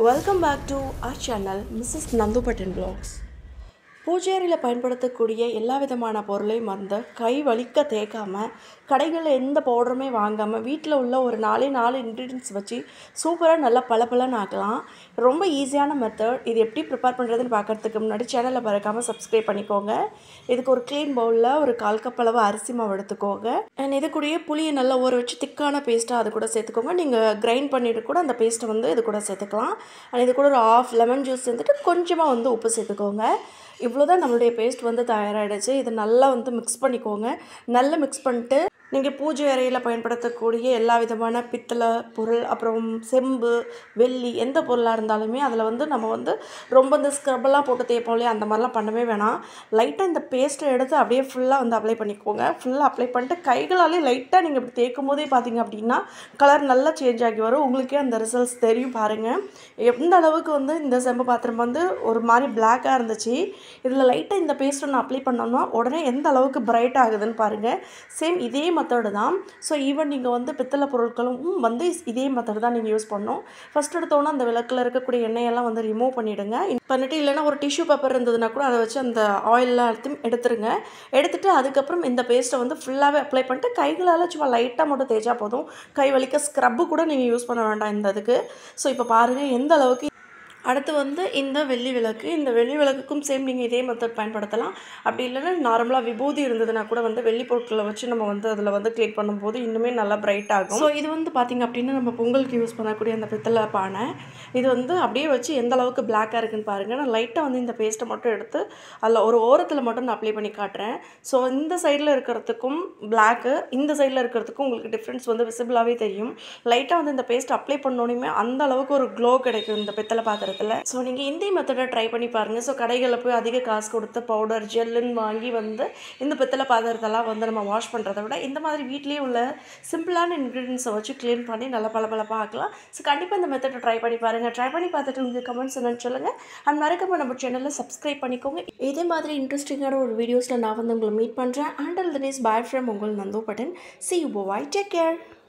Welcome back to our channel, Mrs. Nandu Patin Vlogs. பூஜையறையில் பயன்படுத்தக்கூடிய எல்லா விதமான பொருளையும் கை வலிக்க தேய்க்காமல் கடைகளில் எந்த பவுடருமே வாங்காமல் வீட்டில் உள்ள ஒரு 4 இன்க்ரீடியன்ட்ஸ் வச்சு சூப்பராக நல்லா பளபளன்னு ஆக்கலாம். ரொம்ப ஈஸியான மெத்தட். இது எப்படி ப்ரிப்பேர் பண்ணுறதுன்னு பார்க்குறதுக்கு முன்னாடி சேனலை மறக்காமல் சப்ஸ்கிரைப் பண்ணிக்கோங்க. இதுக்கு ஒரு க்ளீன் பவுலில் ஒரு 1/4 கப் அளவு அரிசி மாவு எடுத்துக்கோங்க. அண்ட் இது கூடயே புளியை நல்லா ஊற வச்சு திக்கான பேஸ்ட்டாக அது கூட சேர்த்துக்கோங்க. நீங்கள் கிரைண்ட் பண்ணிவிட்டு கூட அந்த பேஸ்ட்டை இது கூட சேர்த்துக்கலாம். அண்ட் இது கூட ஒரு 1/2 லெமன் ஜூஸ் சேர்த்துட்டு கொஞ்சமாக உப்பு சேர்த்துக்கோங்க. இவ்வளோதான் நம்மளுடைய பேஸ்ட் தயாராகிடுச்சு. இதை நல்லா மிக்ஸ் பண்ணிக்கோங்க. நல்லா மிக்ஸ் பண்ணிட்டு நீங்கள் பூஜை அறையில் பயன்படுத்தக்கூடிய எல்லா விதமான பித்தளை பொருள், அப்புறம் செம்பு, வெள்ளி எந்த பொருளாக இருந்தாலுமே அதில் நம்ம ரொம்ப இந்த ஸ்க்ரப்பெல்லாம் போட்டு தேய்ப்போம் இல்லையா, அந்த மாதிரிலாம் பண்ணவே வேணாம். லைட்டாக இந்த பேஸ்ட்டை எடுத்து அப்படியே ஃபுல்லாக அப்ளை பண்ணிக்கோங்க. ஃபுல்லாக அப்ளை பண்ணிட்டு கைகளாலே லைட்டாக நீங்கள் இப்படி தேய்க்கும் போதே பார்த்தீங்க அப்படின்னா கலர் நல்லா சேஞ்ச் ஆகி வரும். உங்களுக்கே அந்த ரிசல்ட்ஸ் தெரியும் பாருங்கள். எந்த அளவுக்கு இந்த செம்பு பாத்திரம் ஒரு மாதிரி பிளாக்காக இருந்துச்சு. இதில் லைட்டாக இந்த பேஸ்ட்டை நான் அப்ளை பண்ணோம்னா உடனே எந்த அளவுக்கு பிரைட் ஆகுதுன்னு பாருங்கள். சேம் இதே மெத்தடு தான். ஸோ ஈவன் நீங்கள் பித்தளை பொருட்களும் இதே மெத்தடு தான் நீங்கள் யூஸ் பண்ணணும். ஃபஸ்ட் எடுத்தோன்னா அந்த விளக்கில் இருக்கக்கூடிய எண்ணெயெல்லாம் ரிமூவ் பண்ணிவிடுங்க. பண்ணிவிட்டு இல்லைன்னா ஒரு டிஷ்யூ பேப்பர் இருந்ததுன்னா கூட அதை வச்சு அந்த ஆயிலெலாம் எடுத்துருங்க. எடுத்துகிட்டு அதுக்கப்புறம் இந்த பேஸ்ட்டை ஃபுல்லாகவே அப்ளை பண்ணிட்டு கைகளால் சும்மா லைட்டாக மட்டும் தேய்ச்சா போதும். கை வலிக்க ஸ்க்ரப்பு கூட நீங்கள் யூஸ் பண்ண வேண்டாம் இந்த இதுக்கு. ஸோ இப்போ பாருங்கள் எந்த அளவுக்கு. அடுத்து இந்த வெள்ளி விளக்கு. இந்த வெள்ளி விளக்குக்கும் சேம் நீங்கள் இதே மெத்தட் பயன்படுத்தலாம். அப்படி இல்லைன்னா நார்மலாக விபூதி இருந்ததுன்னா கூட வெள்ளி பொருட்களை வச்சு நம்ம அதில் க்ளீன் பண்ணும்போது இன்னுமே நல்லா பிரைட் ஆகும். ஸோ இது பார்த்திங்க அப்படின்னா நம்ம பொங்கலுக்கு யூஸ் பண்ணக்கூடிய அந்த பித்தளை பானை. இது அப்படியே வச்சு எந்த அளவுக்கு பிளாக்காக இருக்குன்னு பாருங்கள். நான் லைட்டாக இந்த பேஸ்ட்டை மட்டும் எடுத்து அதில் ஒரு ஓரத்தில் மட்டும் நான் அப்ளை பண்ணி காட்டுறேன். ஸோ இந்த சைடில் இருக்கிறதுக்கும் பிளாக்கு, இந்த சைடில் இருக்கிறதுக்கும் உங்களுக்கு டிஃப்ரென்ஸ் விசிபிளாகவே தெரியும். லைட்டாக இந்த பேஸ்ட் அப்ளை பண்ணோன்னே அந்த அளவுக்கு ஒரு க்ளோ கிடைக்கும் இந்த பித்தளை பாத்திரம். ஸோ நீங்கள் இந்த மெத்தடை ட்ரை பண்ணி பாருங்கள். ஸோ கடைகளில் போய் அதிக காசு கொடுத்து பவுடர் ஜெல்லுன்னு வாங்கி இந்த பித்தளை பாத்திரத்தெல்லாம் நம்ம வாஷ் பண்ணுறதை விட இந்த மாதிரி வீட்லேயே உள்ள சிம்பிளான இன்க்ரீடியன்ஸை வச்சு க்ளீன் பண்ணி நல்லா பளபளப்பாக ஆக்கலாம். ஸோ கண்டிப்பாக இந்த மெத்தடை ட்ரை பண்ணி பாருங்கள். ட்ரை பண்ணி பார்த்துட்டு உங்களுக்கு கமெண்ட்ஸ் என்னன்னு சொல்லுங்கள். அண்ட் மறக்காம நம்ம சேனலில் சப்ஸ்கிரைப் பண்ணிக்கோங்க. இதே மாதிரி இன்ட்ரெஸ்டிங்கான ஒரு வீடியோஸில் நான் உங்களை மீட் பண்ணுறேன். Until then is bye from உங்கள் Nandu Pattan. See you, bye. Take care.